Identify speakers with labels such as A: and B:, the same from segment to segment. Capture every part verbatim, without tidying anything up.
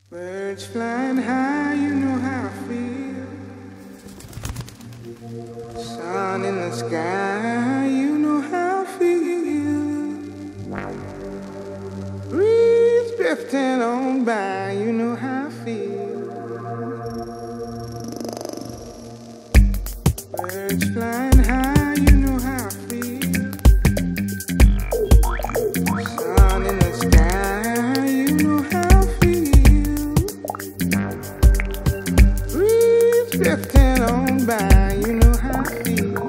A: Birds flying high, you know how I feel. Sun in the sky, you know how I feel. Breeze drifting on by, you know how I feel. Birds flying high, you know how I feel. Sun in the sky, you know how I feel. Breeze drifting on by, you know how I feel.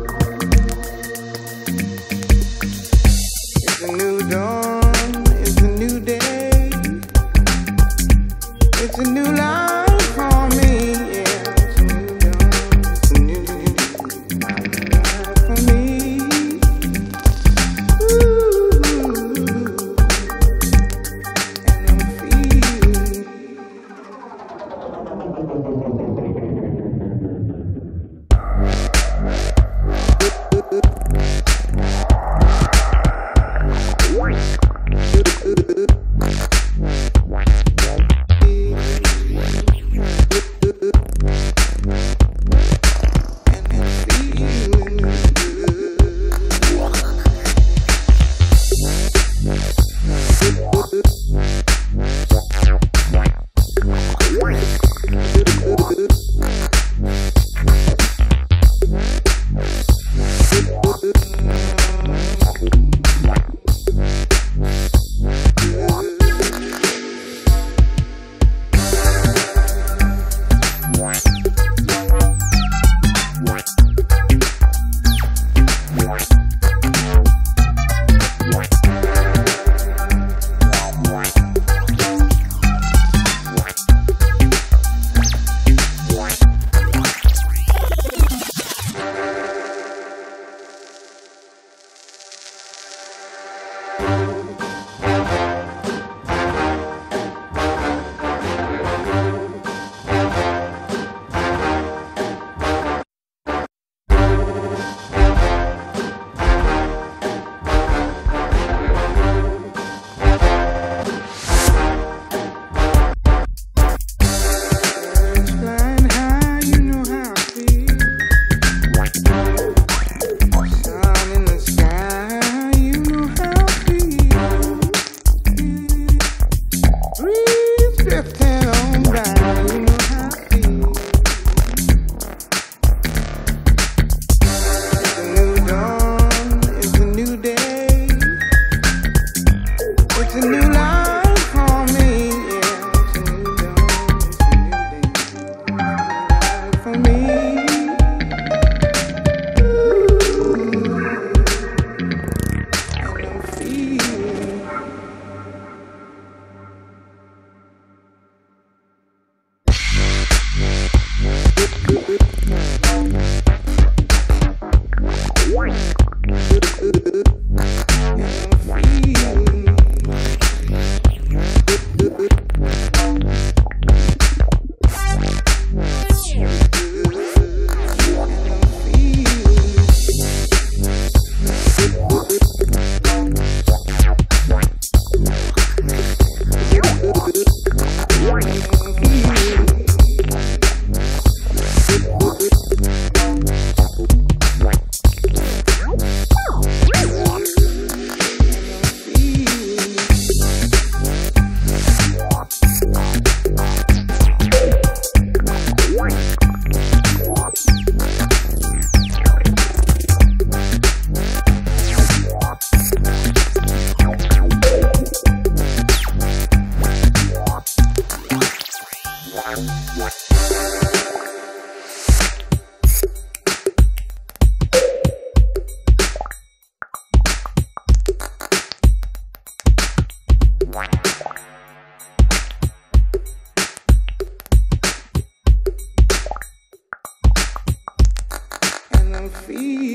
A: It's a new dawn, it's a new day. It's a new life for me, yeah. It's a new dawn, it's a new life for me. Ooh, and I'm feeling. And I'm feeling.